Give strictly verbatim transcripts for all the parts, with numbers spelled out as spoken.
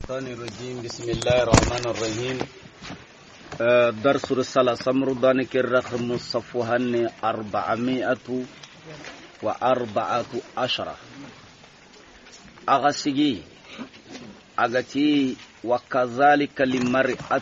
الشيطان الرجيم بسم الله الرحمن الرحيم آه درس رسالة سمردان كالرقم صفوهن أربعمائة وأربعة عشرة أغسجي أغتي وكذلك للمرأة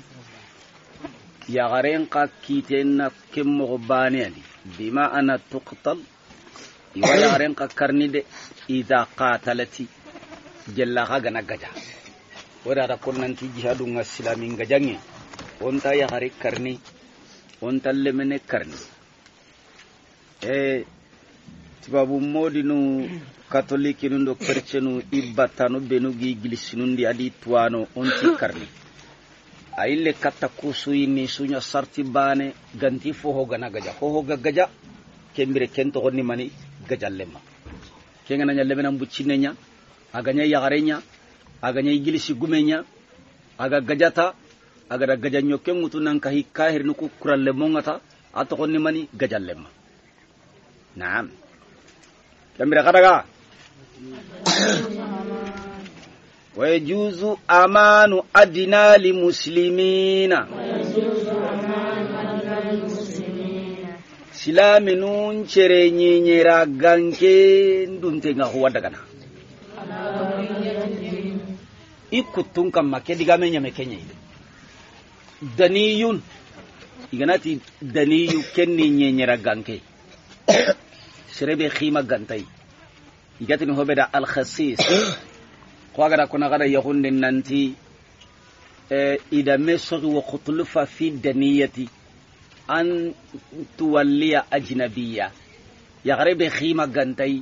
يغرين كيتين كم غباني بما أنا تقتل يغرين كرنيد إذا قاتلتي jella haga na gaja wada da kunnanti jihadu nga islamin gajange onta ya hari karni onta lemene karni e tibabu modinu katoliki nundo kercenu ibatano benu gi gilisinundi adi tuano onti karni aile katta kusuyi ni sunya sarti bane ganti fo hoga na gaja ho hoga gaja kembire kento gonni mani gaja lemma kenga na lemena mbucinenya aganya yagarenya aganya igilisi gumenya aga gajata aga da gajanyo kemutu nan kahi kahir nuku kuralle mongata ato konni mani gajallema naam kambira kadaga wa yajuzu amanu adina li muslimina silaminun cere nyenyera ganke ndunte nga huwa dagana ikutun kam make diga menya mekenya daniyun iganati daniyu kenni nyenyera ganke sirebe khima gantai igati no hobeda al khasis ko agara kuna gada yahunde nanti e ida mesu wa khutlufa fi daniyati an tuwalliya ajnabiyya ya garebe khima gantai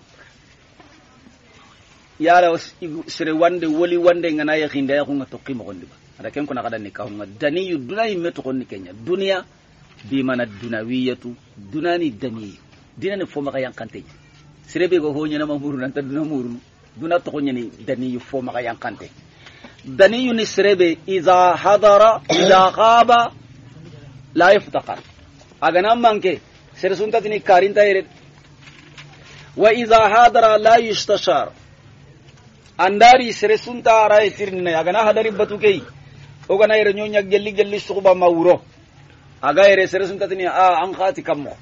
yara sire wande woli wande ngana ya khinda ya kunga tokimo gondi ba ada ken kuna kada nikah nga daniyu dunai meto konni kenya dunia bi mana dunawiyatu dunani daniyu dinani fo maka yankante sire be go honya na mamuru nanta dunamuru duna to konni daniyu fo maka yankante daniyu ni sire be iza hadara iza khaba la yaftaqar aga nam manke sire sunta tini karinta ere wa iza hadara la yustashar andari sere sunta ray tirni aga na hadari batukei oga na ire nyonya gelli gelli suba mawro aga ire sere sunta tini a an khati kammo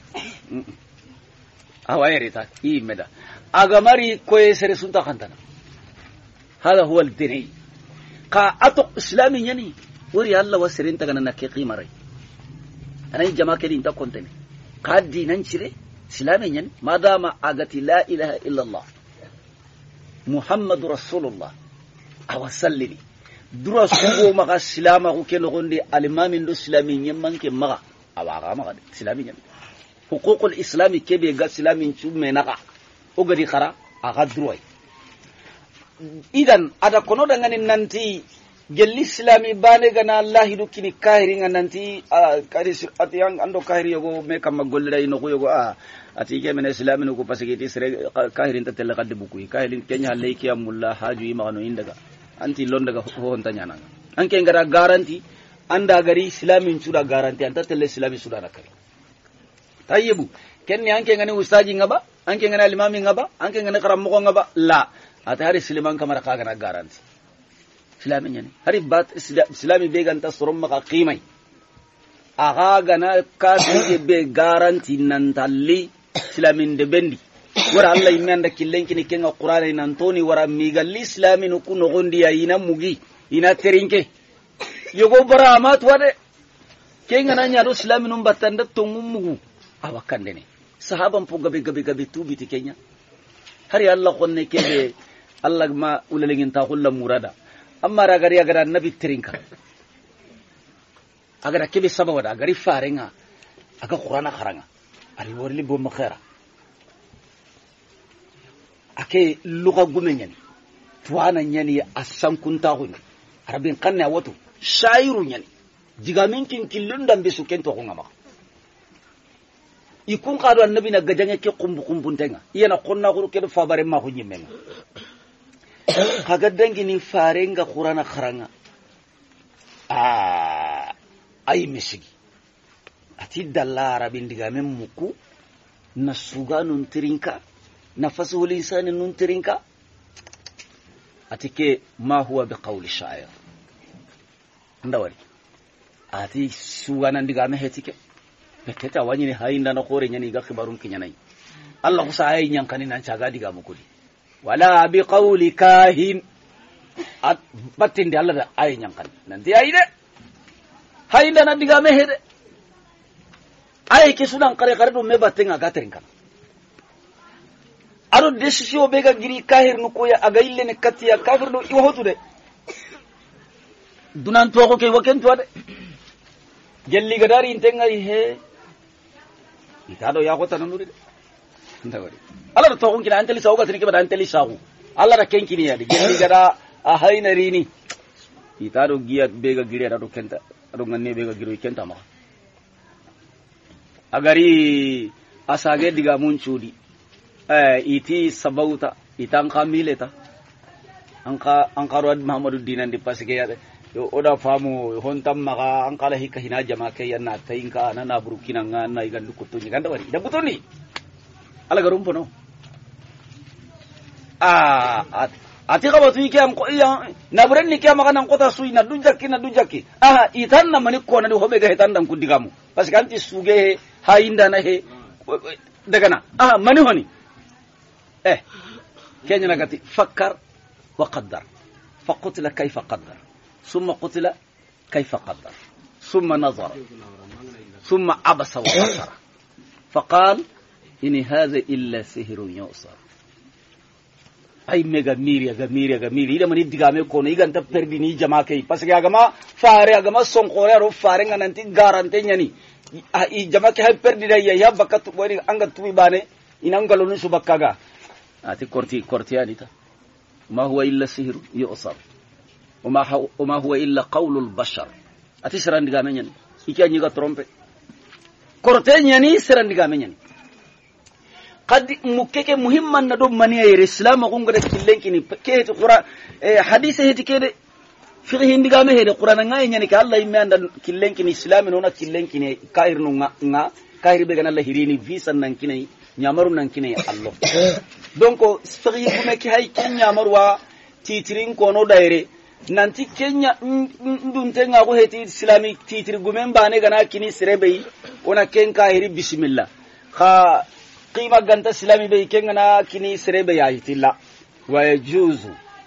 awa ire ta imeda aga mari ko sere sunta khantana hada huwa al-dini ka atu islami yani wori alla wasirin ta ganna ke qimare anai jama ke din ta kontene ka dinan cire islami yani madama agati la ilaha illa allah محمد رسول الله أو سلني درا سوغو مغا سلاما كو كنو غوندي الامام دو اسلامي نيمان كي مغا اواغا مغا اسلامي نيم حقوق الاسلام كبي غا اسلامي تشو منغا او غدي خرا اغا دروي اذن ادا كونو دغاني نانتي جل اسلامي باني غنا الله دو كيني كايري نانتي كاري اتيان اندو كايري يغو ميكا ما غولداي نو يغو ا ati ke men islamin ko pasagiti sere kahirin tatel kadde buku kahirin kenya leki amulla haju ima no indaga anti londaga ho hontanya nan anke ngara garanti anda gari islamin suda garanti anta tele islami suda nakari tayyibu kenni anke ngani ustaji ngaba anke ngani limami ngaba anke ngani karammo ngaba la ata hari isliman kamara kaga na garanti islamin yani hari bat islami be ganta sorom maka qimai aga gana kafi be garanti nan talli islamin de bendi wara allah imanda killenki ni kenga qur'ani nan toni wara migal islamin ku no gondi ya ina mugi ina terinke yogo bara amat wade kenga nanya do islamin um batanda tongum mugu awakande ne sahaban po gabe gabe gabe tubi ti kenya hari allah konne kebe allah ma ulalengin ta kullu murada amma ragari agara nabi terinka agara kebe sababa da gari farenga aga qur'ana kharanga ari worli bo makhara ake luga gumenyani tuana nyani asan kunta hunu arabin kanna wato shairu nyani jigamin kin killundan bisu kento ko ngama ikun qado annabi na gajanya ke kumbu kumbuntenga iyana qonna guru ke fa bare ma ko nyimenga kaga dangi ni farenga qur'ana kharanga ah ay misigi ati dalla arabin diga men muku na suga nun tirinka na fasul insani nun tirinka atike ma huwa biqawli sha'ir ndawari ati suwana ndiga me hetike beteta wanyini hayinda na khore nyani ga khibarun kinyanai Allah kusa ayi nyankani nan caga diga mukudi wala biqawli kahin at batin de Allah da ayi nyankani nan di ayi de hayinda na diga me hede ayi ke sunan kare kare do me batin aga terin kan aro desisio bega giri kahir no koya aga ille ne katiya kafir do i hotu de dunan to ko ke waken to de gelli gadari intenga he itado ya ko tanuri de ndawari Allah to kun kina anteli sawga tini ke bada anteli sawu Allah da kenkini ya de gelli gada a hayna rini itado giya bega gire da do kenta do nganne bega giro kenta ma agari asage diga mun cudi eh iti sabauta itan kamileta anka ankaro Muhammadu dinan di pasike ya yo oda famu hontam maka ankala hika hina jama kay na tayinka na na burukina nga na igandu kutunyi ganda wari da butoni ala garum pono ah ati ka batu iki am ko iya na buren ni kya maka nan kota sui na dunjaki na dunjaki ah itan na mani ko na do hobe ga hitan dan kudigamu pasike anti suge ha inda na he daga na ah mani honi eh kenya nagati fakkar wa qaddar faqutla kayfa qaddar ثم قتل كيف قدر ثم نظر ثم عبس وبصر فقال إن هذا إلا سحر يؤثر أي ميغا ميريا غميريا غميريا إذا من يدغامي كون إذا أنت برديني جماكي بس كي أجمع فاري أجمع سونكوريا رو فاري عن أنتي غارانتي يعني إي جماكي هاي بردينا يا يا بكت بوري أنغ توي بانه إن أنغ لوني سبكاغا أتي كورتي كورتي أنيتا ما هو إلا سحر يؤثر وما هو وما هو إلا قول البشر أتسران دعامين إيكي أنيغا ترومبي كورتين يعني سران دعامين قد مكيك مهم أن ندوم مني الإسلام أقوم قد كلين كني كيه القرآن حديثه هدي كده فقه دعامه هذا القرآن عنا يعني كالله يمين أن كلين كني إسلام إنه كلين كني كاير نونا نا كاير بيجنا الله هيريني فيسا نانكني نيامرو نانكني الله دونكو فقه كم كهاي كن نيامروا تيترين كونو دايرة nanti kenya ndunte nga ko heti islami titri gumen bane gana kini sirebe ona kenka hiri bismillah kha qima ganta islami be kenga na kini sirebe ya hitilla wa yajuzu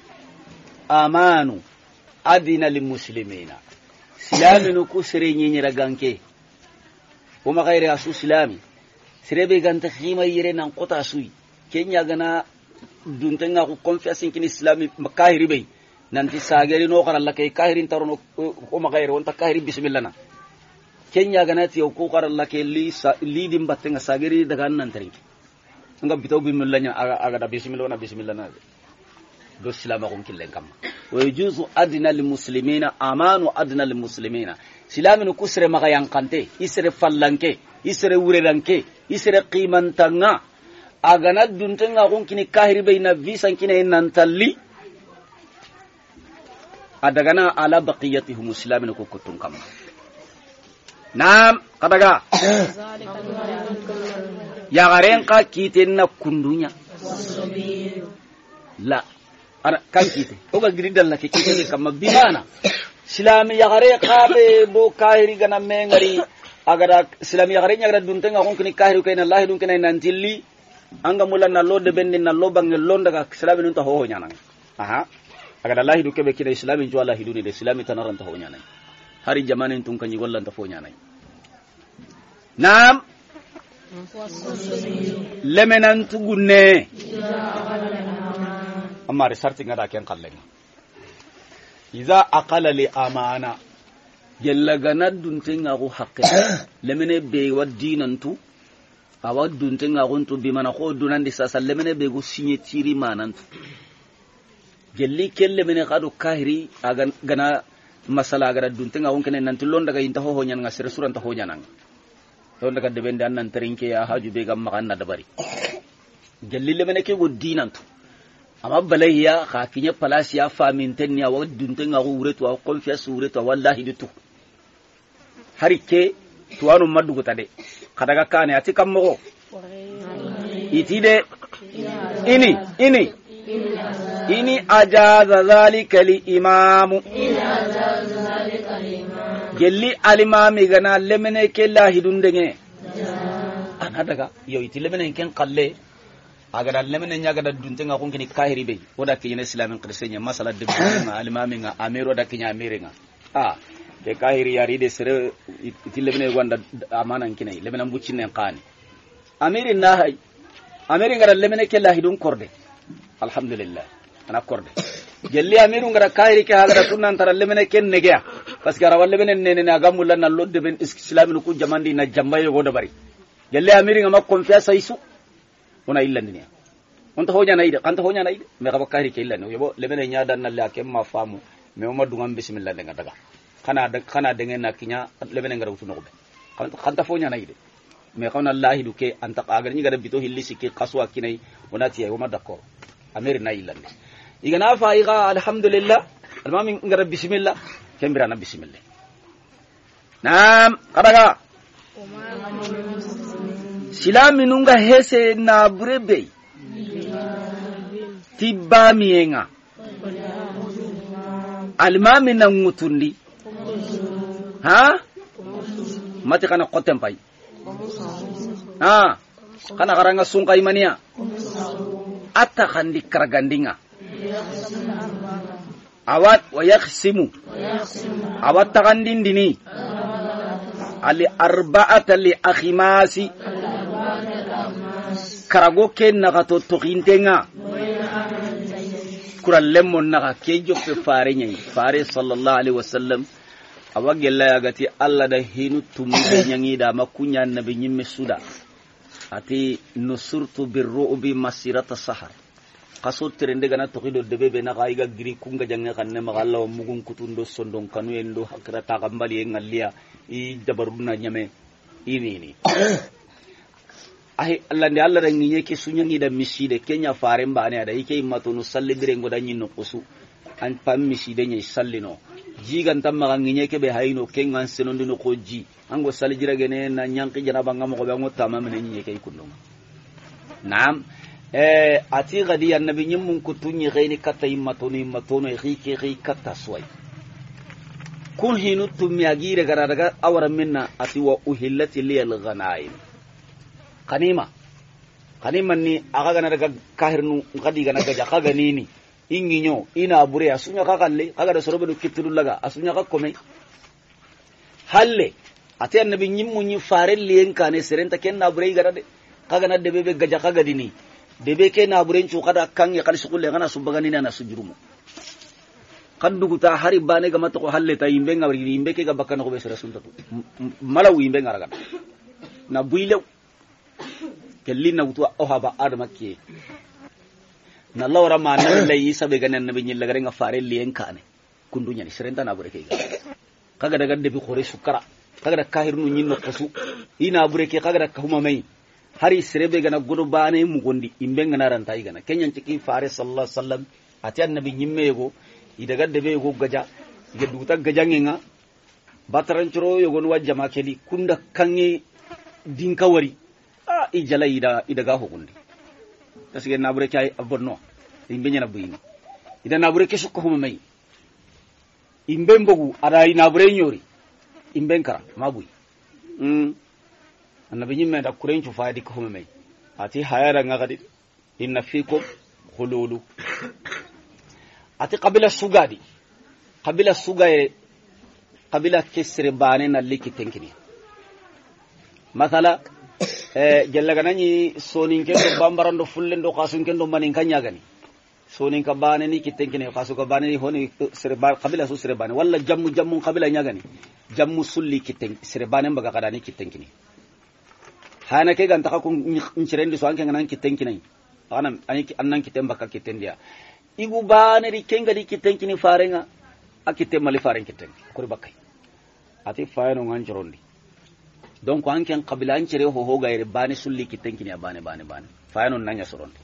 amanu adina lil muslimina islami no ku sire nyenye raganke o ma gaire asu islami sirebe ganta khima yire nan kota sui kenya gana dunte nga ko confiance kini islami makahiri be nanti sageri no kala kay kahirin tarono ko magayre wonta kahiri bismillah na kenya ganati o ko kala kay li li dim battenga sageri daga nan tarinki ngam bitaw bismillah nya aga aga da bismillah na bismillah na do silama ko killen kam wa yujuzu adna lil muslimina amanu adna lil muslimina silaminu kusre magayan kante isre fallanke isre wurelanke isre qimantanga aga na duntenga ko kini kahiri bayna visan kini nan talli adagana ala baqiyatihum muslimin ko kutun kam nam kadaga ya garen ka kitenna kundunya la ana kan kite o ga giridal la kite kam bimana islami ya gare ka be do kahiri gana mengari agada islami ya gare nyagra duntenga ko kini kahiri ko ina allah dun kina nantilli anga mulanna lodde benni na lobangel londaga islami nun ta ho nyana aha agada Allah hidu kebe kida islamin jo Allah hidu ni de islami tanaran ta honya nay hari jamanen tun kanyi gollan ta fonya nay nam lemenan tugunne amma resarti ngada ken kallen iza aqala li amana yalla ganadun tinga ko hakke lemene be wadinantu awadun tinga gontu bi mana ko dunandi sasa lemene be go sinye tiri manantu gelli kelle mene kadu kahiri aga gana masala gara duntenga wonkene nanti lon daga inta ho nyan ngasere suranta ho nyanan don daga de bende annan terinke ya haju be gam makanna dabari gelli le mene ke go dinantu amma balayya ka kinya palasi ya faminten ya wa duntenga go wuretu wa confiance wuretu wallahi ditu harike tuwanu maddugo tade kadaga kane ati kammo itide ini ini ini ajaza zalika li imamu gelli alimami gana lemene ke lahidun denge ana daga yo iti lemene ken qalle aga lemene nya ga duntenga kun kini kahiri be oda ke islamin qrsenya masala de alimami nga amiro da kinya amiringa ah ke kahiri yari de sere iti lemene gwanda amana kinai lemene bucinen qani amirin na hay amirin ga lemene ke lahidun korde alhamdulillah ana korde gelli amiru ngara kahiri ke haga sunnan tar lemene ken negya parce que rawalle benen nene na gamulla na lodde ben islamin ku jamandi na jambaye go da bari gelli amiru ngama confiance isu ona illandi ne on to honya naide kan to honya naide me ga kahiri ke illandi yobo lemene nya dan na la ke ma famu me ma dungam bismillah de daga kana da kana de ngena kinya lemene ngara utu no be kan kan ta fonya naide me kauna allah duke anta qagar ni ga bito hilli sikki qaswa kinai onati ay ma dakko amir na illandi igana fa iga alhamdulillah almami ngara bismillah kembira na bismillah naam kadaga silami nunga hese na brebe tibba mienga almami na ngutundi ha mati kana qotem pai ha kana karanga sungkai mania atta khandi karagandinga awat wa yakhsimu awat tagandin dini ali arba'ata li akhimasi karago ken nagato to kintenga kural lemon naga kejo pe fare nyi fare sallallahu alaihi wasallam awagella yagati alla da hinu tumude nyangi da makunya nabi nyimme suda ati nusurtu birru'bi masirata sahar kaso terende gana tokido debebe na kaiga giri kunga jange kanne magalla wa mugun kutundo sondon kanu endo hakra ta kambali ngallia i dabaruna nyame ini ni ahi alla ndi alla rangi yake sunyangi da miside kenya fare mbane ada yake immato no salli dire ngoda nyinno kusu an pam miside nyai sallino jigan tamma ngi yake be hayno kengan senondi no koji ango salli jira gene na nyanki janaba ngamo ko be ngotta mamene nyi yake kunno naam eh ati gadi annabi nyum ko tunyi gayni katta immatoni immatoni khike khike katta swai kun hinu tummi agire gara daga awara minna ati wa uhillati lil ghanaim kanima kanima ni aga gana daga kahirnu gadi gana gaja kaga nini inginyo ina bure asunya kakalle kaga da sorobe du kitulu laga asunya kakome halle ati annabi nyum munyi fare liyen kane serenta kenna bure gara de kaga na debebe gaja kaga dini debe ke na buren cu kada kan ya kali sukulle kana subagani na sujurumu kan duguta hari bane ga mata ko halle ta yimbe ngawri yimbe ke ga bakana ko be sera sunta malaw yimbe ngaraga na builew kelli na wutu o haba adama ke na lawra ma na lay sabe ga nan nabi nyilla ga nga fare liyen kane kundunya ni serenta na bure ke ga kaga daga debi khore sukara kaga da kahirnu nyinno kosu ina bure ke kaga da kahuma mai hari sirebe gana godo bane mu gondi imbe ngana ranta igana kenyan ciki fare sallallahu alaihi wasallam ati annabi nyimme go idaga debe go gaja ge duta gajangenga bataran curo yo gon wajjama kedi kunda kangi dinka wari a ijala ida idaga ho gondi tasige nabure kay abonno imbe nyana buyini ida nabure ke sukko huma mai imbe mbogu ada nabure nyori imbe nkara mabuyi mm annabi nyimme da kurencu faadi ko huma mai ati hayara ngadi inna fikum khululu ati qabila sugadi qabila sugaye qabila kesre bane na liki tenkini masala eh jella ganani sonin kendo bambarando fullendo qasun kendo manin kanya gani sonin ka bane ni kitenkini qasu ka bane ni honi sere ba qabila su sere bane walla jammu jammu qabila nyagani jammu sulli kiten sere bane mbaga kadani kitenkini hana ke ganta ka kun nchirendi so anke nganan kitenkinai ana aniki annan kitemba ka kitendia igu bane ri kenga di kitenkini farenga akite mali faren kiten kuri bakai ati fayano nganchirondi donc anke qabila anchire ho ho gaire bane sulli kitenkini bane bane bane fayano nanya sorondi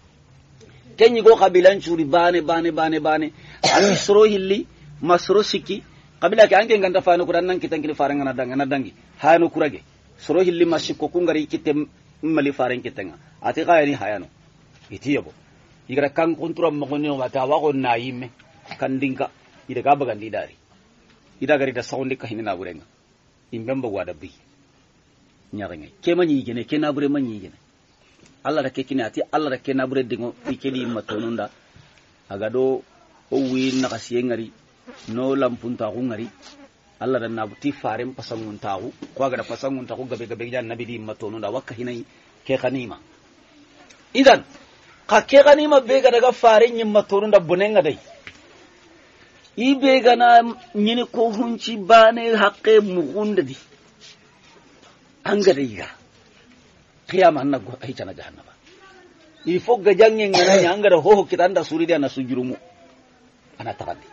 kenyi go qabila anchuri bane bane bane bane ati soro hilli masro siki qabila ke anke nganta fayano kurannan kitenkini farenga na danga na dangi hayano kurage soro hilli mashiko kungari kitem mali faren kitenga ati qayani hayano itiyabo igara kan kuntura mo gonyo mata wa ko nayime kan dinka ida ga bagandi dari ida gari da sawndi ka hinna burenga imbemba wada bi nyarenga ke manyi gene ke na bure manyi gene Allah da ke kini ati Allah da ke na bure dingo ikeli matonunda aga do o wi na kasiye ngari no lampunta ko ngari Allah da na buti farin pasangun tawu ko aga da pasangun tawu gabe gabe jan nabi di matonunda wakka hinai ke kanima idan ka ke ganima be ga daga farin yin matorun da bunenga dai i be ga na nyini ko hunci bane hakke mugunda di an ga dai ga kiyama na go ai tana jahannama i fo ga jangen ngana nya an ga da ho kitan da suri da na sujurumu ana takaddi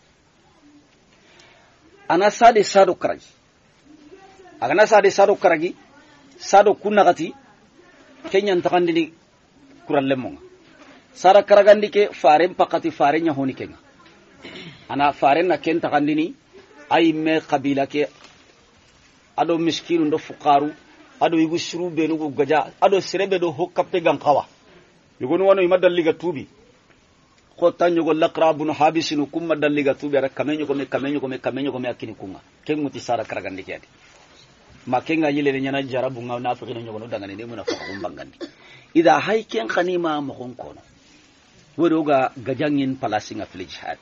ana sade sado karagi agana sade sado karagi sado kunagati kenyan takandini kuralle monga sara karagandi ke faren pakati faren nya honi kenga ana faren na ken takandini ay me qabila ke ado miskinu ndo fuqaru ado yugo shuru be no gaja ado serebe do hokkape gan qawa yugo no wano imadal liga tubi ko tanyo go laqrabun habisinu kumma dal liga tubi ara kamenyo ko me kamenyo ko me kamenyo ko me akini kunga ken muti sara karagandi ke adi makenga yile nyana jarabu nga na afrika no no dangane ne muna fa kumbangandi ida haiken khanima mo kono wodo ga gajangin palasinga fil jihad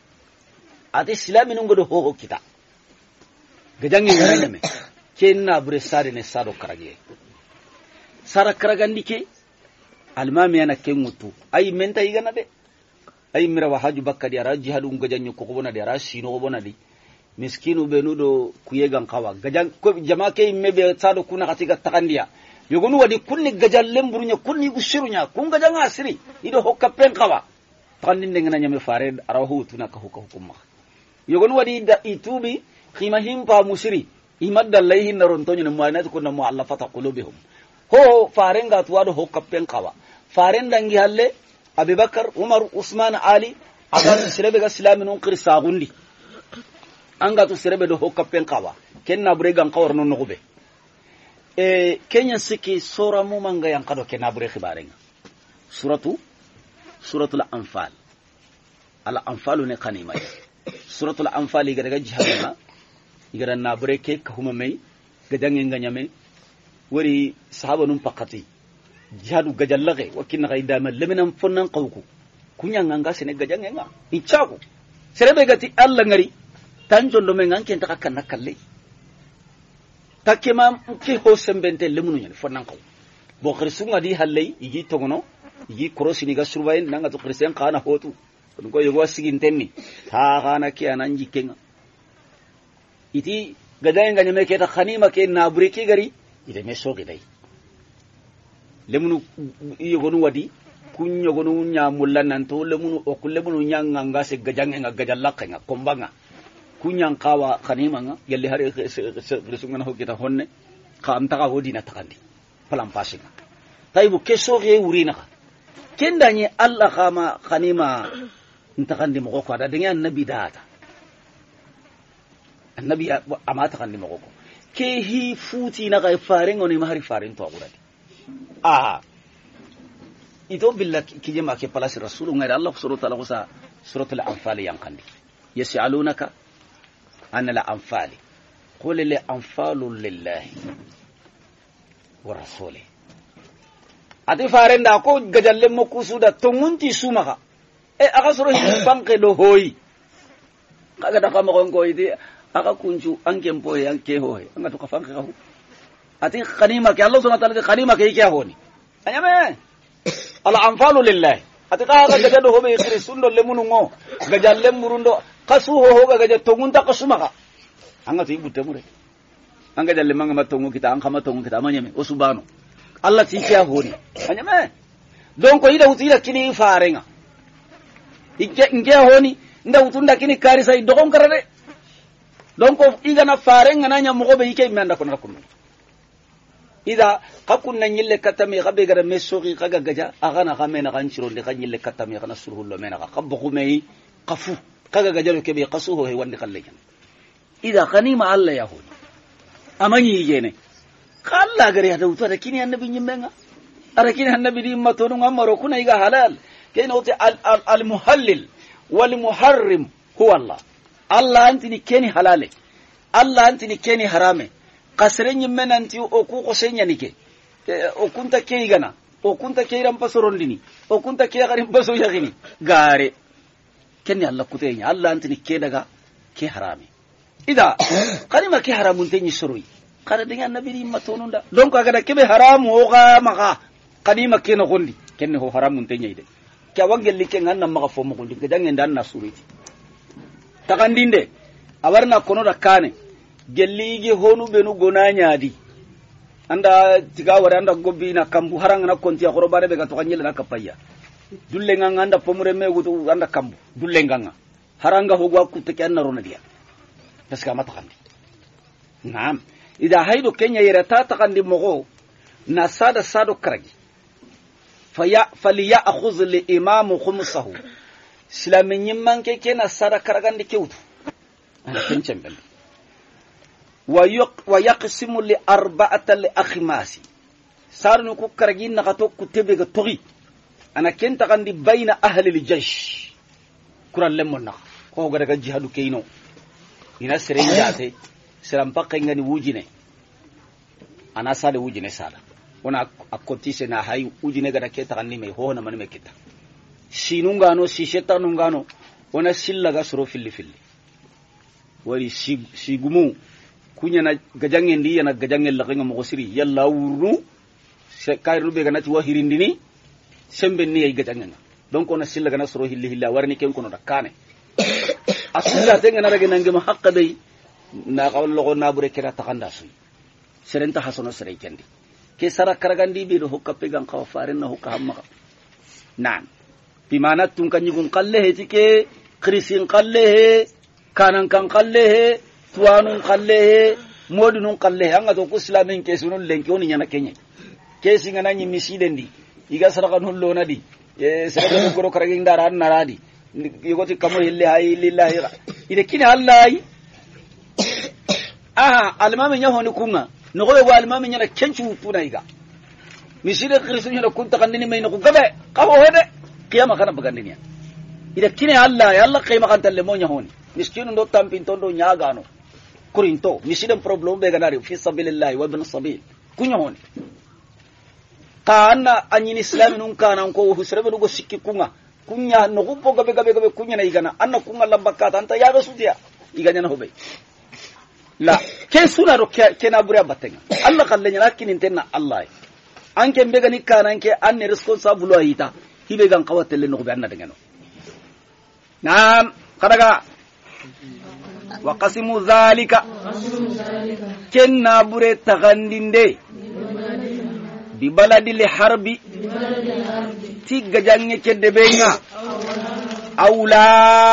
ate islamin ngodo ho kita gajangin ngane kenna bure sare ne sado karage sara karagandi ke almami yana kengutu ay menta igana de ay mira wa haju bakkadi ara jihadu gajanyo ko bona de ara sino bona di miskinu benudo kuyegan kawa gajang ko jama ke mebe sado kuna katiga takandia yogonu wadi kunni gajal lemburunya kunni gusirunya kun gajang asiri ido hokka pen kawa takandin ngana nyame fare arahu tuna ka hokka hukumma yogonu wadi da itubi khima himpa musiri imadda layhin narontonyo ne muanat kunna muallafata qulubihum ho farenga tuwado hokka pen kawa faren dangi halle abubakar umar usman ali akan sirebe ga islamin qir sagundi anga to serebe do hokka pen kawa kenna bure gan kawar non nobe e kenya siki sura mu manga yang kado kenna bure khibarenga suratu suratul anfal al anfalu ne kanima suratul anfal iga daga jihadna iga na bure ke ka huma mai gadangen ganyame wari sahaba num pakati jihadu gajallage wakin gaida mal leminan fonnan qawku kunya nganga sene gajangenga ichaku serebe gati alla ngari tanjon do men anken ta kan nakalle takema ke ho sembente lemunu nyane fonnan ko bo khrisunga di halle igi togono igi krosi ni ga surbayin nanga to krisen kana hotu ko yogo sigin tenni ta kana ke ananji kenga iti gadayen ganya me ke ta khanima ke na bureki gari ide me so gidai lemunu yogo nu wadi kun yogo nu nya mullan nan to lemunu o kullemunu nyanga ngase gajange nga gajallaka nga kombanga kunyan kawa khanima nga yalle hare resungana hokita honne ka amtaka hodina takandi palam pasinga taibu keso ge urina kendanye alla khama khanima ntakandi mogoko ada dengan nabi data annabi amata kandi mogoko ke hi futi na ga farengo ni mahari faren to aguradi ah ito billa kijema ke palasi rasulun ngai Allah subhanahu wa ta'ala kusa suratul anfal yang kandi yas'alunaka anna la anfali qul li anfalu lillahi wa rasuli ati farenda ko gajalle mo kusuda tongunti sumaka e aka soro hin banke do hoyi kaga da kama ko ide aka kunju anke mpoye anke hoye anga to kafanka ka ati khanima ke Allah subhanahu wa ta'ala khanima ke kya honi anyame al anfalu lillahi ati kaga gajado hobe krisundo lemunu ngo gajalle murundo kasu ho ho gaja tongunta kasumaka anga ti butte mure anga jalle manga matongu kita anga matongu kita manyame osubano Allah ti kya honi anyame donc ida utila kini farenga ikke nge honi nda utunda kini karisa idon karade donc iga na farenga nanya mugobe ike menda ko nakunu ida kakunna nyille katami gabe gara mesogi kaga gaja agana gamena ganchiro de kanyille katami kana surhullo mena ka kabbu kumei qafu kaga gajalo kebe qasuho he wandi kallejan ida khanima alla yahud amani yene kalla gari hada uto da kini annabi nyimmenga ara kini annabi di matonu ngamaro kuna iga halal كينو المحلل والمحرم هو الله الله أنتني كيني حلالي الله أنتني كيني حرامي قصرين من أنتي أكو قصين ينيكي أو كنت كي غنا أو كنت كي رم بسرندني أو كنت كي غريم بسو يغني غاري كني الله كتيني الله أنتني كي دغا كي حرامي إذا قريما كي حرام تني سروي قال دنيا النبي ما تونوندا دونك أغدا كبه حرام وغا مغا قديما كي نغندي كني هو حرام تني دي كي وانجل لي كي غنا مغا فو مغندي كدان دان ناسوريتي takandinde awarna kono da kane gelligi honu benu gonanya di anda tiga wara anda gobbi na kambu haranga na konti akoro bare be ga to kanyela na kapaya dulle nganga anda pomure me gutu anda kambu dulle nganga haranga hogwa kutake anna rona dia taska mata kandi naam ida haydo kenya yera ta takandi mogo na sada sado karagi faya faliya akhuz li imam khumsahu islamin yimman ke kena sada karagandi kewtu ana kencem bel wa yaqsimu li arba'ata li akhmasi sarnu ku karagi na gato ku tebe ga togi ana kenta kandi baina ahli al-jaysh kuran lemon na ko ga daga jihadu keino ina sere jate siram pakke ngani wujine ana sada wujine sada wana akotise na hayu wujine ga da keta kandi mai ho na man me kita sinungano si shetanungano wana sillaga suro filli filli wari sigumu kunya na gajangen ndi yana gajangen la nga mo siri yalla wurnu se kayru be ganati wa hirindini sembe ni ay gajangen donc ona sillaga na suro hilli hilla warni ken kono dakane asilla tenga na rage nange ma hakka dai na qawlo ko na bure kira takanda suyi serenta hasono sere kendi ke sara karagandi be do hokka pegan kaw faaren na hokka hamma nan bimana tun kan yugun qallehe tike krisin qallehe kanan kan qallehe tuwanun qallehe modunun qallehe anga to islamin ke sunun lenki woni nyana kenye kesi ngana nyi misidendi iga saraka hullo nadi e saraka goro karagi ndara naradi yogoti kamo hille hay lillahi ide kini allahi aha almami nyaho ni kunga no go go almami nyana kenchu tuna iga miside krisin nyana kunta kandini mai no gabe kawo hede kiyama kana bagandiniya ida kine alla ya alla kayma kan talle mo nyahoni miskinu ndo tampin tondo nyagano kurinto misidem problem be ganari fi sabilillah wa ibn sabil kunyahoni kana anyin islam nun kana ko husrebe go sikki kunga kunya no gubbo gabe gabe gabe kunya na igana anna kunga lambakata anta ya rasudiya iganya na hobe la ke suna ro ke na bure batenga alla kallenya lakini tenna allah anke mbega ni kana anke anne responsible ayita hibe gan qawatelle no be anna dengano naam kadaga wa qasimu zalika kenna bure tagandinde bi baladi li harbi tigga jange kedde benga aula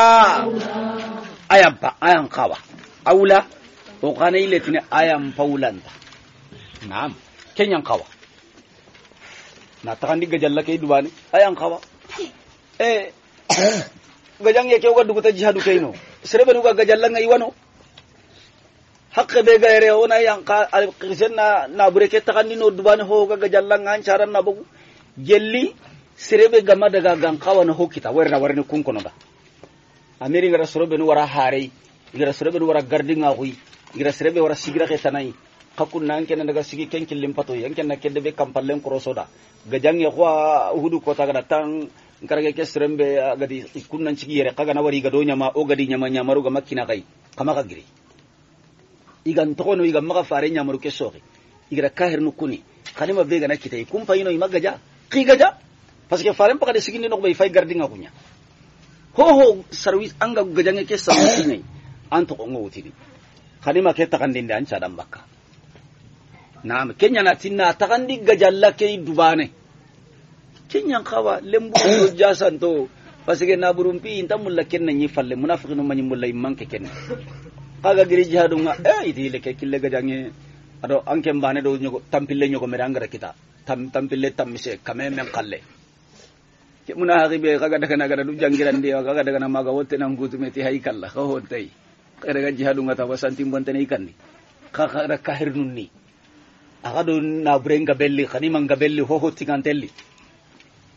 ayamba ayan qawa aula o kana iletine ayam paulanda naam kenyan qawa na tagandi gajalla kay dubani ayan qawa eh gajange ke waddu ko jihadu kayno serebe nuga gajalla ngai wano hakke be gaire ona yanka alqirsenna na bureke tagandi no dubani ho ga gajalla ngan charan na bugu jelli serebe gama daga gankawa na hokita warna warni kunkono da amiri ngara sorobe no wara hare ngara sorobe no wara gardinga hui ngara serebe wara sigira ke tanai kakun nan ken daga sigi kenkin limpato yanken na kedde be kampallen krosoda gajange kwa hudu ko taga tan nkarage ke serembe gadi kunnan cigi yere kaga na wari gado nyama o gadi nyama nyamaru ga makina kai kama ka giri igan to no igan maka fare nyamaru ke soki igra kahir nu kuni kanima be ga na kitai kum payino imagaja qigaja parce que fare pakade sigini no bay fay gardinga kunya ho ho service anga gajange ke service ne anto ko ngoti kanima ke takandinde an cadam bakka naam kenya na tinna takandi gajalla ke dubane kenya kawa lembu do jasanto parce que na burumpi inta mulla kenna nyi falle munafiqinu manyi mulla imanke kenna kaga giri jihadu nga eh idi le ke kille gajange ado anke mbane do nyogo tampille nyogo meranga kita tam tampille tamise kame men kalle ke munafiqe kaga daga naga du jangirande kaga daga na maga wotte nan gutumeti hay kala ko hontay kaga jihadu nga tawa santim bontene ikandi kaga kahirnunni aga do na brenga belli khani manga belli ho ho tigantelli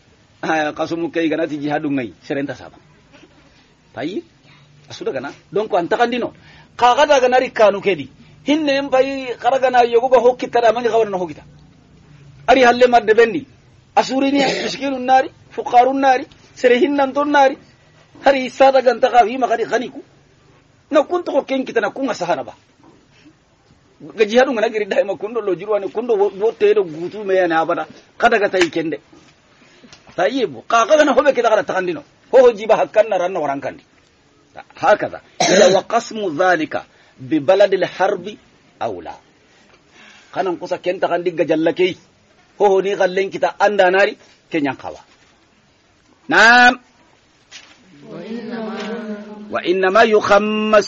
qasumu kay ganati jihadu ngai serenta saba tayi asuda gana donc an takandino kaga daga nari kanu kedi hinne mbai karagana yogo ba hokkita da mangi kawana hokita ari halle madde bendi asurini miskilun nari fuqarun nari sere hinnan ton nari hari sada ganta ka wi magadi khaniku na kunto ko ken kitana kunga sahana ba ga jihadu ngana giri dai makundo lo jirwani kundo botte do gutu me yana abada kada ga tayi kende tayibu kaga na hobe kita kada takandino ho jiba hakkanna ranna warankandi hakaza ila wa qasmu dhalika bi balad al harbi awla kanan kusa kenta kandi ga jallake ho ni gallen kita anda nari kenyan kawa nam wa inna ma yukhammas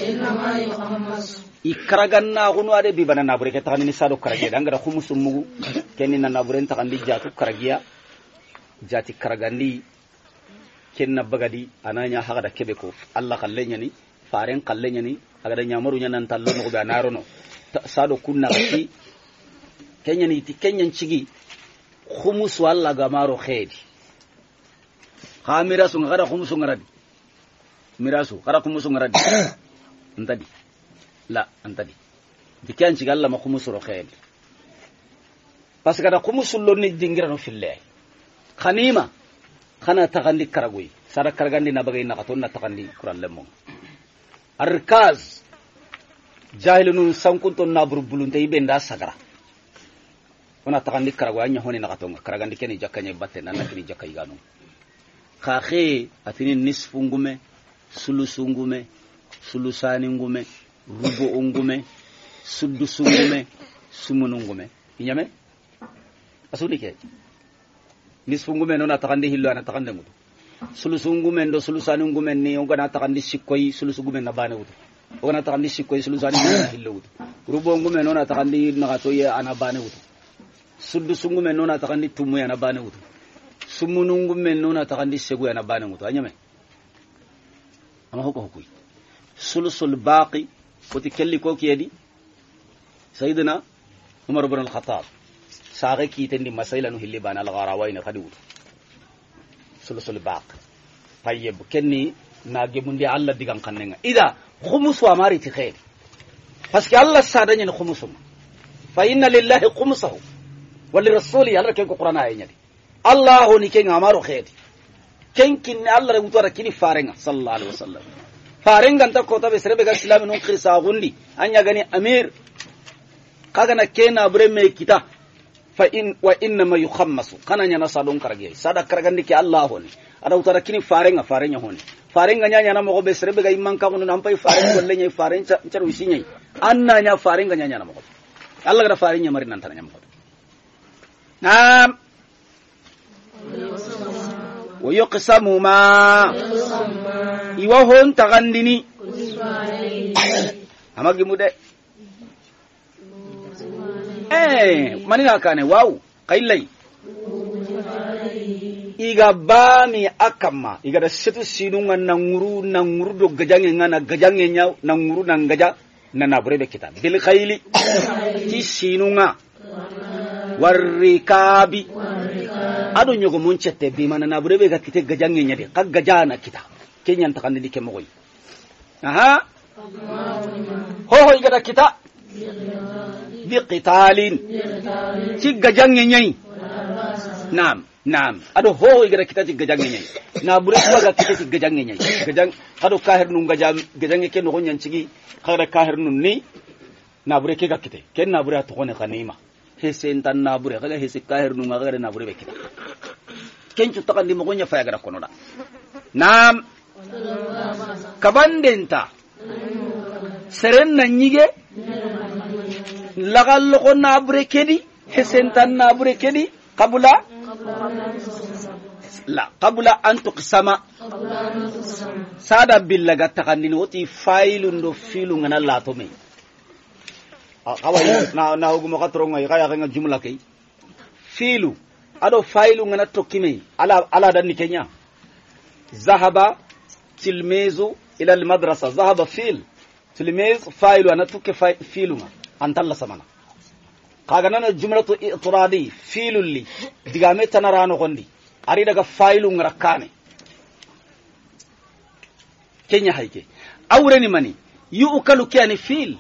ikraganna gunu ade bi banana bure ke takani sado karage dangara khumusum mugu kenni na naburen takandi jatu karagiya jati karagandi kenna bagadi ananya hagada kebe ko Allah kallenya ni faren kallenya ni agada nyamaru nyanan tallo no be narono sado kunna ti kenya ni ti kenyan cigi khumus walla gamaro khedi khamira sun gada khumus ngaradi mirasu kada khumus ngaradi antadi la antadi dikan cigi Allah ma khumus ro khedi parce que da khumus lo ni dingira no fille khanima khana tagandi karagoy sara karagandi na bagay nakaton na tagandi kuran lemmo arkaz jahilun sankunton na burbulunte ibenda sagara ona tagandi karagoy anya honi nakaton karagandi keni jakanye batte nan nakini jakay ganu khaxe atini nisfu ngume sulusu ngume sulusani ngume rubo ngume suddusu ngume sumunu ngume inyame asuni ke nisfu ngume nona takandi hillo ana takande ngutu sulusu ngume ndo sulusani ngume ni ngana takandi sikkoy sulusu ngume na bane wutu ngana takandi sikkoy sulusani na hillo wutu rubo ngume nona takandi nagato ye ana bane wutu suddusu ngume nona takandi tumu ana bane wutu sumunu ngume nona takandi segu ana bane wutu anyame ama hoko hokui sulusul baqi koti kelli ko kiyedi sayyidina umar ibn al-khattab saare ki tendi masaila no hilli bana al-gharawayna khadiwut sulusul baq tayyib kenni nage mundi alla digan kannenga ida khumus wa mari ti khair parce que alla sadanya ni khumusum fa inna lillahi khumsahu wa lirasuli alla ken ko qur'ana aynyadi allah ni ken amaro khair ken kin alla reguto rakini farenga sallallahu alaihi wasallam farenga ta ko tabe serebe ga islam non khirsa gundi anya gani amir kaga na kena bure me kita fa in wa inma yukhammasu kana nya nasalon karage sada karagandi ki Allah honi ada utara kini farenga farenya honi farenga nya nya na mo be serbe ga imman ka kunu nampai faren golle nya faren charu isinyai anna nya farenga nya nya na mo Allah ga farenya mari nan tananya mo nam wa yuqsamu ma iwa hon tagandini amagi mude eh manina kane wow kailai iga bami akamma iga da setu sinunga nanguru nanguru do gajange ngana gajange nya nanguru nang gaja nana burebe kita bil khayli ti sinunga warrikabi ado nyogo monchete bi manana burebe ga kite gajange nya de kag gajana kita kenyan takandi dike mogoy aha ho ho iga da kita biqitalin cigga jange nyai nam nam ado ho igara kita cigga jange nyai na bure ko ga kita cigga jange nyai gajang ado kahir nun gaja gajange ken no nyan cigi khara kahir nun ni na bure ke ga kita ken na bure to kone kanima hesen tan na bure kaga hesi kahir nun ga ga na bure be kita ken cu takandi mo gonya fa ga kono da nam kabandenta seren nan nyige lagal ko na bure kedi hesentan na bure kedi qabla la qabla an tuqsama sada billaga takandini woti failun do filu ngana lato me awai na na hugo makatro ngai kaya nga jumla kai filu ado failu ngana tokkime ala ala dan kenya zahaba tilmizu ila al madrasa zahaba fil tilmiz failu ana tukke filu antalla samana kaga nana jumlatu itradi filulli digame tanarano gondi ari daga failu ngarakane kenya haike awreni mani yu'kalu kani fil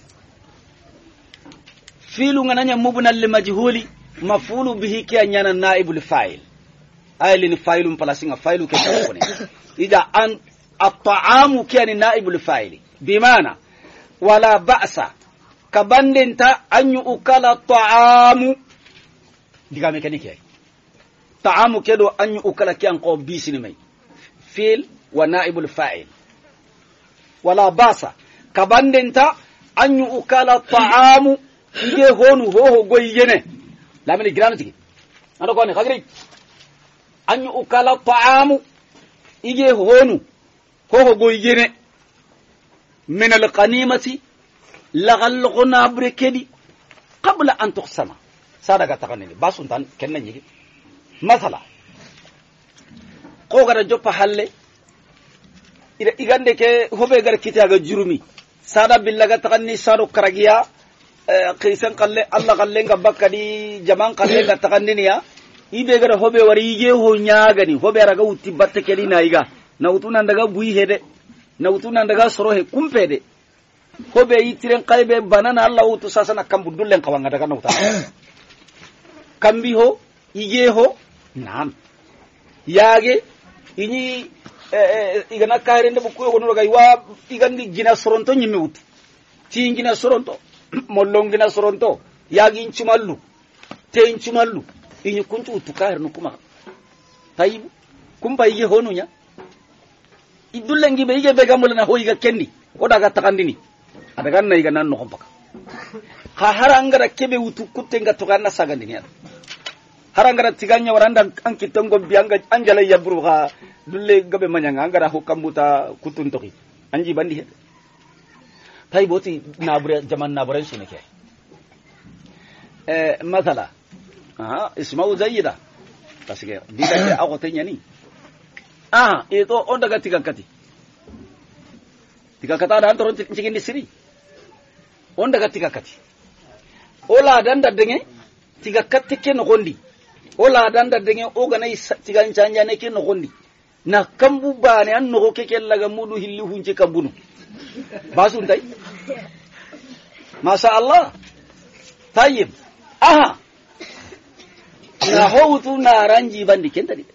filu ngananya mubna lil majhuli mafulu bihi kanya naibul fa'il aylin fa'ilun palasinga fa'ilu ke tawone ida an at-ta'amu kani naibul fa'ili bimana wala ba'sa kabandenta an yu'kala ta'amu diga mekanike ta'amu kedo an yu'kala kyan ko bisini mai fil wa naibul fa'il wala ba'sa kabandenta an yu'kala ta'amu ige honu hoho goyene lamini granati ando ko ne khagri an yu'kala ta'amu ige honu hoho goyene min al-qanimati lagal quna brekedi qabla an tuqsama sadaka takanini basun tan kenna nyigi masala ko gara joppa halle ida igande ke hobe gar kitaga jurumi sada billaga takanni sadu karagiya qisan qalle alla qalle ga bakadi jaman qalle ga takannini ya ibe gara hobe wari ige ho nyaagani hobe raga utti batte kedi na iga na utuna daga buyi hede na utuna daga sorohe kumpede hobe yitiren qaybe banana Allah utu sasana kambu dullen kawanga daga nauta kambi ho ige ho nam yage ini igana kairende bukko gono ga iwa igandi gina soronto nyimme utu ti gina soronto mollongina soronto yagi inchumallu te inchumallu inyu kunchu utu kair no kuma tayibu kumba ige honunya idullengi be ige be gamol na hoyiga kendi o daga takandini adaga na iga nan no kompaka ha harangara kebe utu kutenga to ganna sagandini harangara tiganya waranda anki tongo bianga anjala yabru ha dulle gabe manyanga angara hokambuta kutuntoki anji bandi he tay boti nabure jaman nabure sunike eh masala aha isma'u zayyida tasige diga agotenya ni ah itu on daga tiga kati tiga kata ada antoron cikin di sini on daga tiga kati ola danda denge tiga kati ke no gondi ola danda denge o gana tiga njanja ne ke no gondi na kambu bane an no ke ke laga mudu hilli hunci kambunu basun tay masha Allah tayyib aha na hawtu na ranji bandi kentadi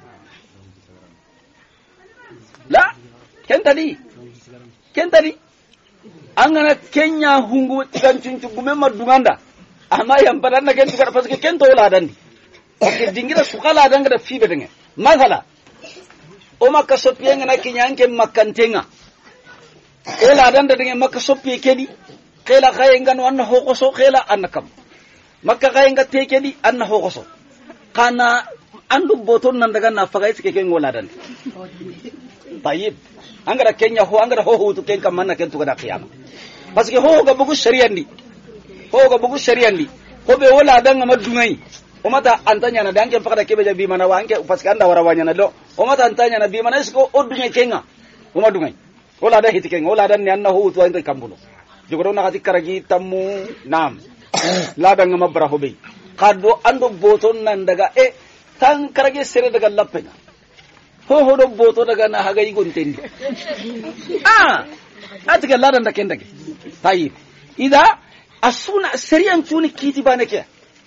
la kentadi kentadi angana kenya hungu tigancuncu gume madunganda ama yang badanna kentu kada paske kento la dandi ke dingira sukala danga da fibe denge masala o makka sopiye ngana kinyanke makantenga ela danda denge makka sopiye kedi kela khaye ngano anna hokoso kela annakam makka khaye ngate kedi anna hokoso kana andu boton nan daga na fagai tike ken ngola dandi tayib angara kenya ho angara ho ho to ken kam manna ken to kada qiyama parce que ho ga bugu shari'andi ho ga bugu shari'andi ko be wala danga madungai o mata antanya na danke fakada kebe jabi mana wanke parce que anda warawanya na do o mata antanya na bi mana isko odunya kenga o madungai wala da hitike wala dan ni anna ho to ande kambulo jogoro na kati karagi tammu nam la danga mabra ho be kado ando boton nan daga e tan karage sere daga lappena ho ho do boto daga na haga igon tendi ah atika ladan da kendage tayi ida asuna seriyan tuni kiti banake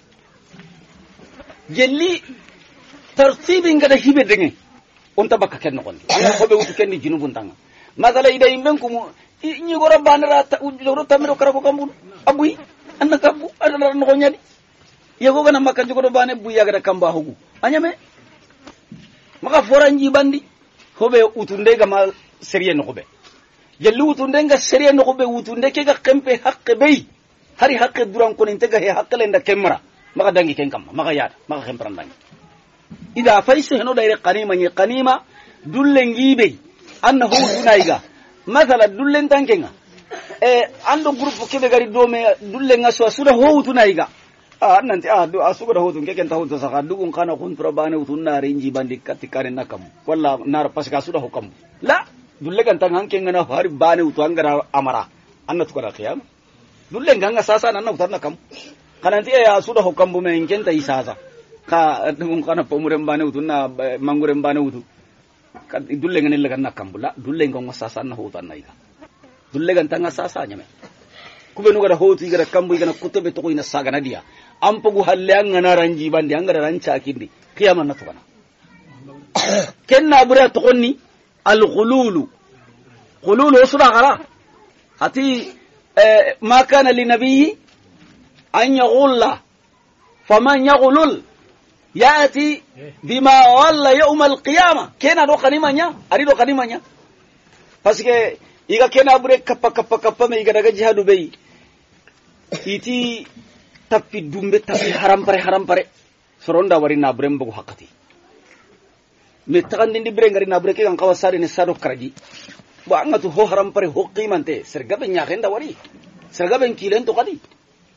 jelli tartibin gada hibe denge on tabaka ken non ko be wutu kendi jinubun tanga masala ida imben ko ni gora banara ta ujoro tamiro karako kambun abui annaka bu adana no nyadi yego gana makka jogo do bane bu yaga da kamba hugu anyame maka foranji bandi hobe utunde gama seriye no hobe jelli utunde nga seriye no hobe utunde ke ga kempe hakke bey hari hakke duran ko ninte ga he hakkale nda kemra maka dangi ken kam maka yaada maka kempran dangi ida faise no dayre qanima ni qanima dulle ngibe annahu tunaiga masala dulle tankenga e ando groupe kebe gari do me dulle nga so suda ho tunaiga ah nanti ah do asugo do hotun keken tawon to saka dugun kana kun probane utun na renji bandi katikare nakam walla nar paska suda hokam la dulle kan tan hanke ngana hari bane utu angara amara annatu kara qiyam dulle nganga sasa nan utar nakam kana nti ya suda hokam bu men kenta isasa ka dum kana pomure mbane utu na mangure mbane utu kan dulle ngene le kan nakambula dulle ngon sasa na hutan naiga dulle gan tanga sasa nyame kubenu gara hoti gara kambu igana kutube to ina saga na dia ampugu halle an ngana ranji bandi an gara rancha kindi qiyamah na to kana kenna bura to konni al ghululu ghululu usra gara ati ma kana li nabiyyi an yaghulla faman yaghulul yati bima walla yawm al qiyamah kena do kanimanya ari do kanimanya parce que iga kena bure kappa kappa kappa me iga daga jihadu bei iti tapi dumbe tapi haram pare haram pare soronda wari na bure mbugo hakati me tagandi ndi bure ngari na bure ke kan kawasari ne sado kraji bo angatu ho haram pare ho qimante sergabe nyaagenda wari sergabe kilen to kadi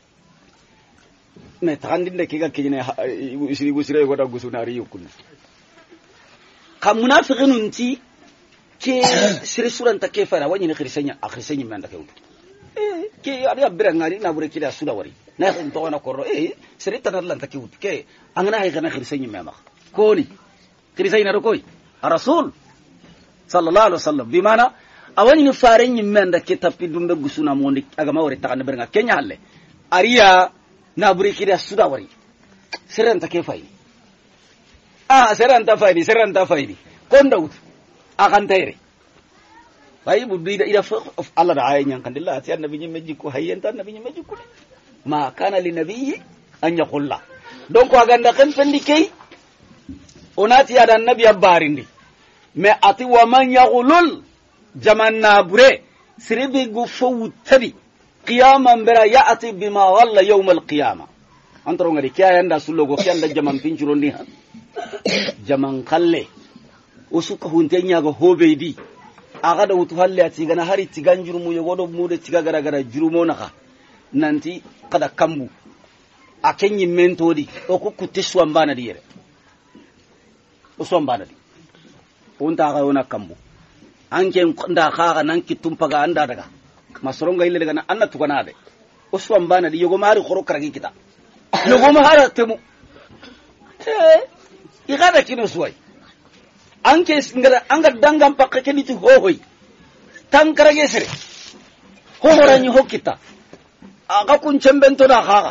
me tagandi nde ke ga kijine isiri gusire goda gusunari yukun kam munafiqun ti ke sire suranta ke fara wani ne khirisanya akhirisanya man da kewdu eh ke ari abira ngari na bure kida suda wari na ko to na korro eh sire tanar lan ta kewdu ke angana hay kana khirisanya mama ko ni khirisanya ro koy rasul sallallahu alaihi wasallam bi mana awani ni farenyi man da ke tapi dumbe gusuna mondi aga mawre ta kan berga kenya halle ariya na bure kida suda wari sire anta ke fay ah sire anta faydi sire anta faydi kon dawud akan tayre bayi buddi da ida fa Allah da ayin yan kandilla ati annabi nyi meji ko hayyan tan annabi nyi meji ko ma kana li nabiyyi an yaqulla donc aganda kan pendi kay onati ada annabi abarindi me ati wa man yaqulul jamanna bure siribi gu fawtadi qiyaman bera ya'ti bima walla yawm al-qiyamah antoro ngari kiyanda sulogo kiyanda jaman pinjuro ndi ha jaman kalle usuka huntenya go hobeidi aga da wutu halle ati gana hari tigan jurumu yogodo mude tiga gara gara jurumo naka nanti kada kambu akenyi mentodi o ku kutiswa mbana diere uswa mbana di unta ga wona kambu anke nda khaga nan kitumpaga anda daga masoronga ile daga anna tukana de uswa mbana di yogo mari khoro karagi kita yogo mahara temu eh igada kino suwai anke ngara anga dangam pakke keliti hohoy tankara gesere hohoranyi hokita aga kun chembento da khaga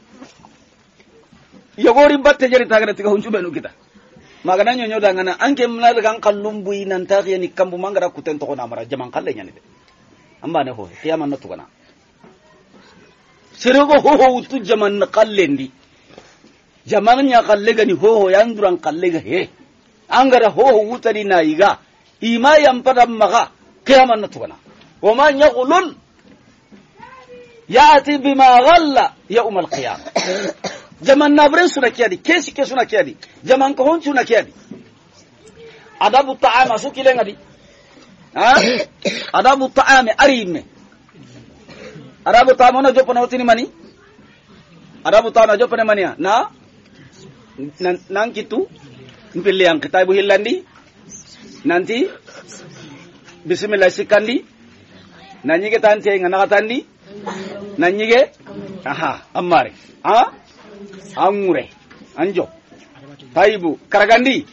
yogori batte jeri tagana tiga hunju benu kita magana nyonyo dangana anke mna daga kallumbu inan tagi ni kambu mangara kuten to kona mara jaman kalle nyani de amba ne ho kiyama na tugana serego hoho utu jaman kallendi jaman nya kalle gani hoho yanduran kalle ga he angara ho wutari na iga ima yampadam maga qiyaman natugana wama yaqulun yati bima ghalla yawm alqiyam jaman nabre suna kiyadi kesi ke suna kiyadi jaman ko hon suna kiyadi adabu ta'ama sukile ngadi ha adabu ta'ami arime adabu ta'ama no jopana wotini mani adabu ta'ama jopana mani na nan kitu mpilli yang kitabu hillandi nanti bismillah sikandi nanyige tante ngana katandi nanyige aha amare ha amure anjo taibu karagandi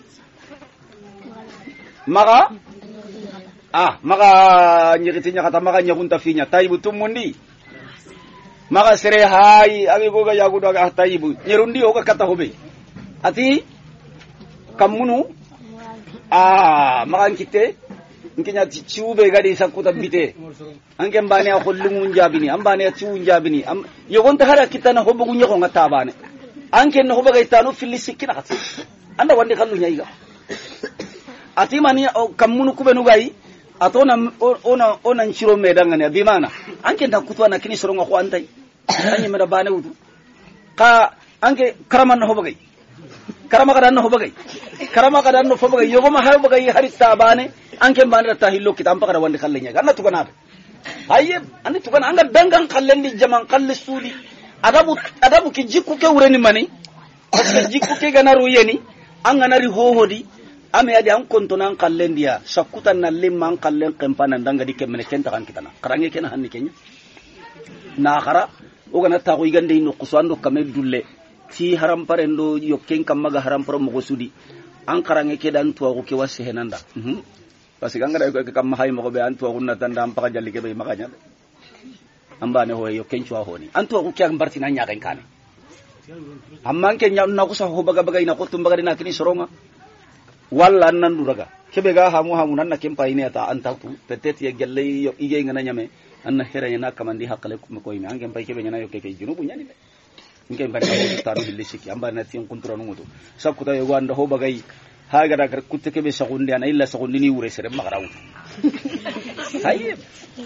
maga ah maga nyigitinya kata maga nyakunta finya taibu tumundi maga sere hai abi goga yagudo ga taibu nyerundi oga kata hobe ati kamunu ah makan kite nkinya ciube gadi sakuta bite anke mbane a khollungu njabini ambane a ciu njabini am yogonta hara kitana hobo gunyo ko ngata bane anke no hobo gaitano filisikina kat anda wandi kallu nyaiga ati mani kamunu kubenu gai atona ona ona nchiro medangane bimana anke ndakutwa na kini soronga ko antai anyi meda bane wudu ka anke karaman hobo gai karama kada no hobagai karama kada no fobagai yogo ma hay bagai hari tabane anke bande ta hillo kitam pa kada wande kallenya ganna tukana hayye ani tukana anga dangan kallendi jaman kalle sudi adabu adabu ki jikku ke wureni mani parce jikku ke ganaru yeni an ganari hohodi ame adi an kontonan kallendiya sakutan na limman kallen kempanan danga dikke mene kenta kan kitana karange kena hanni kenya na khara o gana ta ko igande no kusando kame dulle ti haram parendo yokken kamaga haram paro mo sudi an karange ke dan tuwa ko ke wasi henanda mhm parce que angara ko kam hay mo be an tuwa kunna tanda am paka jalli ke be makanya amba ne ho yokken tuwa honi an tuwa ko ke am bartina nya kan kane amma ke nya na ko sa ho baga baga ina ko tum baga dina kini soronga walla nan duraga kebe ga hamu hamu nan na kempa ine ta anta tu peut-être ya gelle yo ige ngana nyame anna hera yana kamandi hakale ko ko ime angem pay kebe nyana yo keke junubu nyani de ngem bari ko taru hilli siki amba na tin kuntura nugo sakkuta yo wanda ho bagay haga da kutte kebe sagundi ana illa sagundi ni wure sere magaraw hayye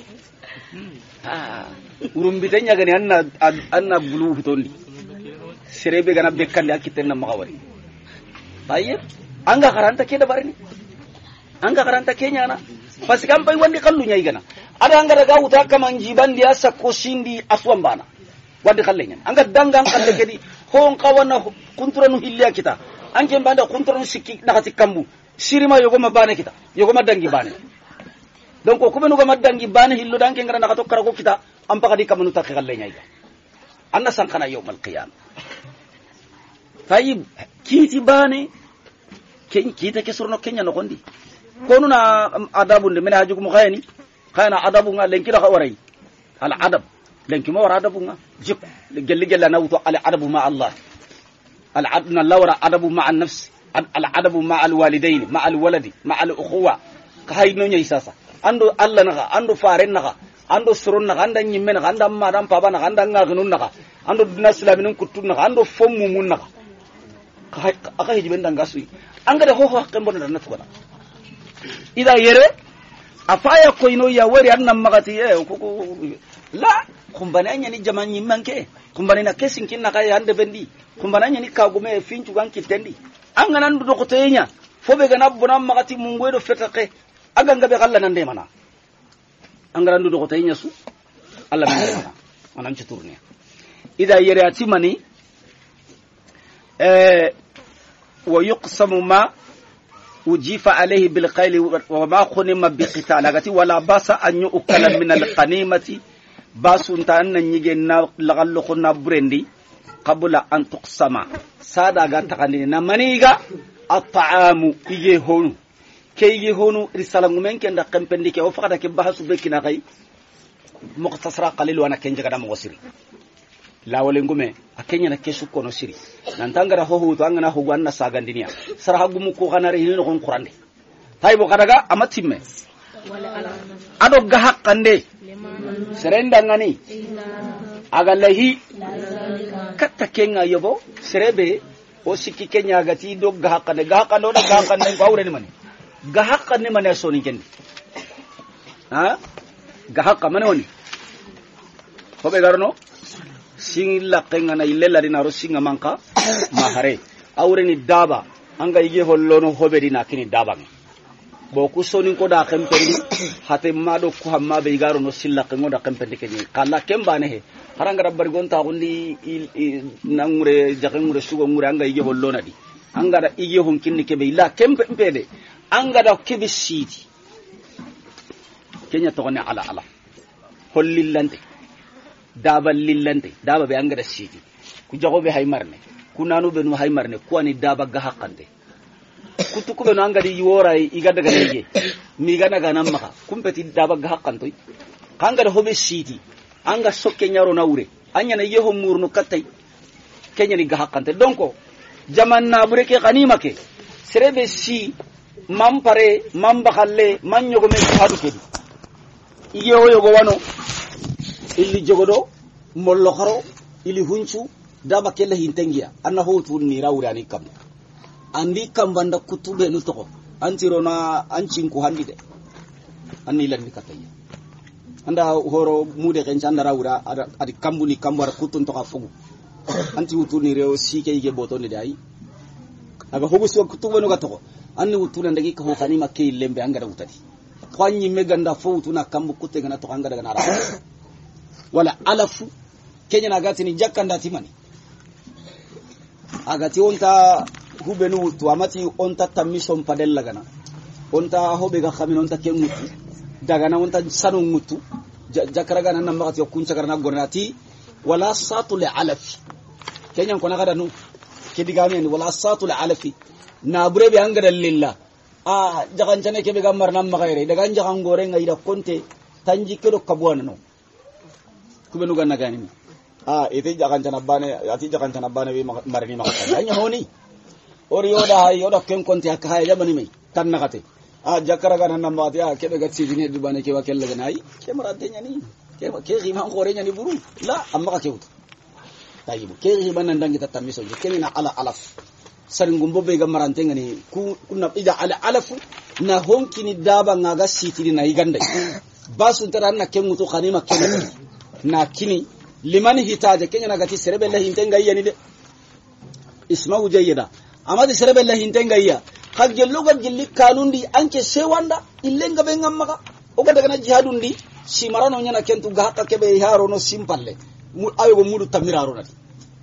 ah urum bitenya gani anna anna bulu hutondi sere be gana bekkandi akiten na magawari hayye anga karanta ke da barini anga karanta kenya na parce que ampai wandi kallu nyai gana ada anga daga uta kama njibandi asa ko sindi aswan bana wandi kallenya anga danga kalle kedi hon kawana kunturanu hilya kita anke banda kunturanu sikki nakati kambu sirima yogo mabane kita yogo madangi bane donc ko kubenu go madangi bane hillo danke ngara nakato karako kita ampaka di kamanu ta kallenya iga anna sankana yawmal qiyam tayib kiti bane ken kita ke surno kenya no kondi kono na adabu de mena hajugo mo khayani khayna adabu nga lenki la waray al adab lenki mo wara adabu nga jip gelli gella nawto al adabu ma Allah al adna lawra adabu ma an nafs al adabu ma al walidain ma al waladi ma al ukhuwa ka hayno nyai sasa ando Allah naga ando faren naga ando surun naga anda nyimme naga anda madam papa naga anda ngagnun naga ando dinaslaminun kutun naga ando fomu mun naga aka hijiben dangasui angada ho ho hakken bonda natu kana ida yere afaya ko ino ya wari annam magati e ko la kumbane anya ni jamanyi manke kumbane na kesin kinna kay hande bendi kumbane anya ni kagume finchu ganki tendi anga nan do ko tenya fobe gana bonam magati mungoy do fetake aga ngabe kala nande mana anga nan do ko tenya su alla nande mana anan ci tourner ida yere atimani eh ويقسم ما وجيف عليه بالقيل وما خنم بقتال غتي ولا باس ان يؤكل من القنيمه باس تان نيجنا لغل خنا برندي قبل ان تقسم سادا غتا كاني نمانيغا الطعام يجي هون كي يجي هون رساله من كن كمبندي كي وفقدا كي بحث بكنا كاي مختصر قليل وانا كنجا دام وسري la wale ngume akenya na kesu kono siri nantangara ho ho to angana ho gwanna sagandinia sara hagumu ko kanare hinu kon qurande taybo kadaga amatimme ado ga hakkande serenda ngani agalahi katta kenga yobo serebe o sikki kenya gati do ga hakkande ga hakkande do ga hakkande ko awre ni mani ga hakkande mane so ni kendi ha ga hakka mane woni hobe garno singilla kengana illela dina ro singa manka mahare awre ni daba anga ige hollono hobedi na kini daba bo ku soni ko da kempendi hate mado ko hamma be garo no silla kengo da kempendi kenyi kala kembane he haranga rabbar gonta gundi nangure jakengure sugo ngure anga ige hollona di anga da ige hon kinni kebe ila kempe mpede anga da kebe sidi kenya to ne ala ala hollillante daba lillante daba be angada sidi ku jago be haymarne ku nanu be no haymarne ku ani daba ga hakande kutu ku be no angadi yora igada ga nege mi gana ga namma kumpeti daba ga hakanto kanga da hobe sidi anga sokke nyaro nawre anya na yeho murnu katay kenya ni ga hakante donc jaman na bureke ganima ke serebe si mampare mamba khalle manyo go me hadu kedi iye hoyo go wano illi jogodo mollo kharo ili hunchu daba kella hintengia anna hotu ni rawrani kam andi kam banda kutube no to antiro na ancin ko handide anni landi kataya anda horo mude ken chanda rawra adi kambuni kambar kutun to ka fugu anti wutu ni rew sike ige boto ni dai aga hobu so kutube no gato anni wutu na ndagi ko khani makke lembe anga da wutadi kwanyi meganda fo wutu na kambu kutte gana to anga daga na wala alafu kenya na gati ni jakanda timani agati onta hubenu to amati onta tamison padella gana onta hobe ga khamin onta kemutu daga na onta sanu mutu jakara gana na magati kuncha karana gornati wala satu li alaf kenyan kona kada nu kidigame ni wala asatul alafi na bure be hanga dalilla a jagan chane ke be gamar nam magaire daga jagan gore ngai da konte tanji kedo kabuana no kubenu ganna gani a ite jagan chana bane ati jagan chana bane be marni makata anya honi ori yoda yoda ken konte akaya jamani mai tan nakate a jakara gana namma ya kebe gatsi dine dubane ke wakella ganai ke marade nyani ke ke rima gore nyani buru la amma ka kewtu tayibu ke rima nan dangi tatamiso je kenina ala alaf saringumbo be gamarante ngani ku kunna ida ala alaf na honkini daba ngaga sitiri na iganda basu taranna kemuto khanima kenani na kini liman hitaje kenya na gati serebe la hintenga yani de isma'u jayyida amadi serebe la hintenga iya kaggello gilli kanundi anke sewanda illenga be ngamma o ga daga na jihadundi simarano nyana kentu ga hakka kebe haro no simpalle mu ayo mudu tamiraro nati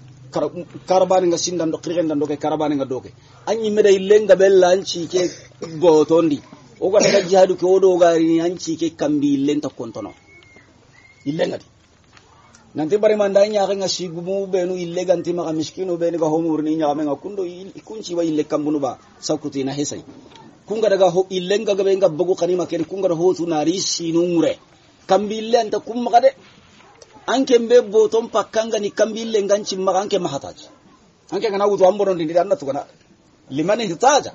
karabani nga sindan do kirgen dan do ke karabani nga doke anyi meda illenga bella anci ke botondi o ga daga jihadu ke odo ga ri anci ke kambi illenta kontono illenga di nanti bari mandanya nga sigumu benu illeganti maka miskino benu ga homurni nya nga kundo kunci wa ille kambunu ba sakuti na hesai kunga daga ho illenga ga benga bugu kanima ken kunga ho tunari sinumure kambi illenta kumma kade anke mbe boton pakkanga ni kambi illenga nci maka anke mahataji anke kana wuto ambono ndi danna tukana limani hitaja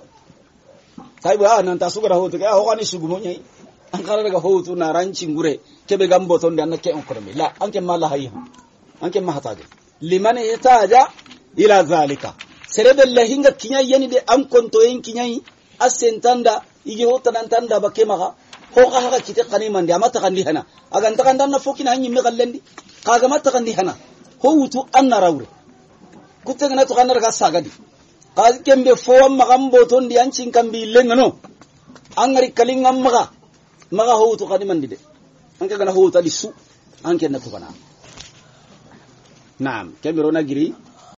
taibu ah nan tasugara ho to ga ho kani sugumu nyai an kala daga ho tunaranci ngure kebe gambo ton danna ke on kormi la anke mala hayha anke mahataji liman hitaja ila zalika serebe lahinga kinya yani de an konto yen kinya asentanda ige hota nan tanda bakke maka ho ka haka kite qaniman de amata kandi hana agan ta kandan na fokina hanyi me gallendi kaga mata kandi hana ho wutu anna rawre kutte gana to kanna daga sagadi kazi kembe fo amma gambo ton di ancin kambi lengano an ngari kalingam maka maka ho wutu qaniman de anke gana ho wuta disu anke na to kana naam kembe rona giri